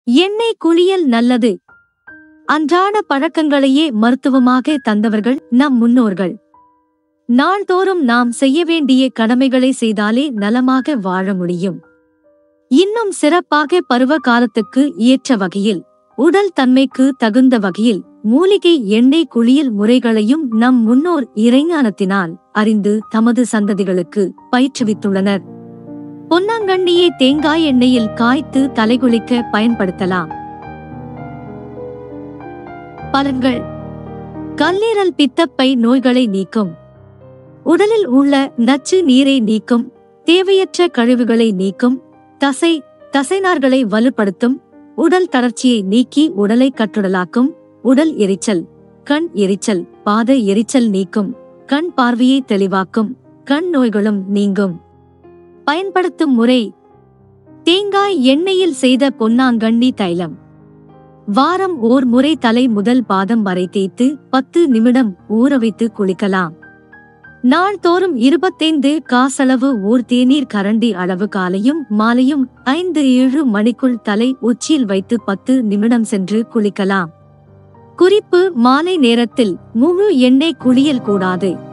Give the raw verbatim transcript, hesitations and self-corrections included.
எண்ணெய் குளியல் நல்லது. அன்றாட பழக்கங்களையே மருத்துவமாக தந்தவர்கள் நம் முன்னோர்கள். நாள்தோறும் நாம் செய்ய வேண்டிய கடமைகளை செய்தாலே நலமாக வாழ முடியும். இன்னும் சிறப்பாக பருவ காலத்துக்கு ஏற்ற வகையில், உடல் தன்மைக்கு தகுந்த வகையில் மூலிகை எண்ணெய் குளியல் முறைகளையும் நம் முன்னோர் இறைஞானத்தினால் அறிந்து தமது சந்ததிகளுக்கு பயிற்றுவித்துள்ளனர். பொன்னாங்கண்ணியை தேங்காய் எண்ணெயில் காய்த்து தலைகுளிக்க பயன்படுத்தலாம். பலன்கள்: கல்லீரல் பித்தப்பை நோய்களை நீக்கும். உடலில் உள்ள நச்சு நீரை நீக்கும். தேவையற்ற கழிவுகளை நீக்கும். தசை தசைநார்களை வலுப்படுத்தும். உடல் தளர்ச்சியை நீக்கி உடலை கட்டுடலாக்கும். உடல் எரிச்சல், கண் எரிச்சல், பாத எரிச்சல் நீக்கும். கண் பார்வையை தெளிவாக்கும். கண் நோய்களும் நீங்கும். பயன்படுத்தும் முறை: தேங்காய் எண்ணெயில் செய்த பொன்னாங்கண்ணி தைலம் வாரம் ஓர் முறை தலை முதல் பாதம் வரை தேய்த்து பத்து நிமிடம் ஊறவைத்து குளிக்கலாம். நாள்தோறும் இருபத்தைந்து காசளவு ஊர் தேநீர் கரண்டி அளவு காலையும் மாலையும் ஐந்து ஏழு மணிக்குள் தலை உச்சியில் வைத்து பத்து நிமிடம் சென்று குளிக்கலாம். குறிப்பு: மாலை நேரத்தில் முழு எண்ணெய் குளியல் கூடாது.